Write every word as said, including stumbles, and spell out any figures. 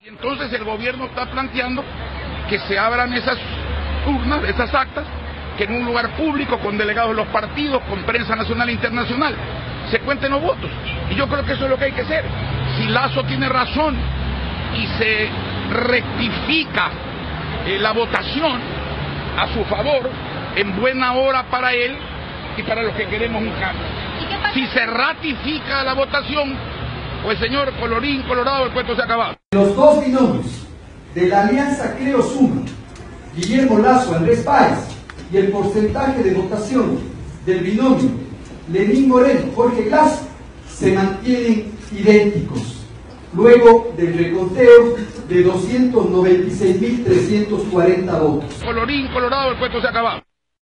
Y entonces el gobierno está planteando que se abran esas urnas, esas actas, que en un lugar público, con delegados de los partidos, con prensa nacional e internacional, se cuenten los votos. Y yo creo que eso es lo que hay que hacer. Si Lasso tiene razón y se rectifica eh, la votación a su favor, en buena hora para él y para los que queremos un cambio. Si se ratifica la votación, pues señor, colorín colorado, el cuento se ha acabado. Los dos binomios de la alianza Creo Suma, Guillermo Lasso, Andrés Páez, y el porcentaje de votación del binomio Lenín Moreno, Jorge Glass, se mantienen idénticos, luego del reconteo de doscientos noventa y seis mil trescientos cuarenta votos. Colorín colorado, el cuento se ha acabado.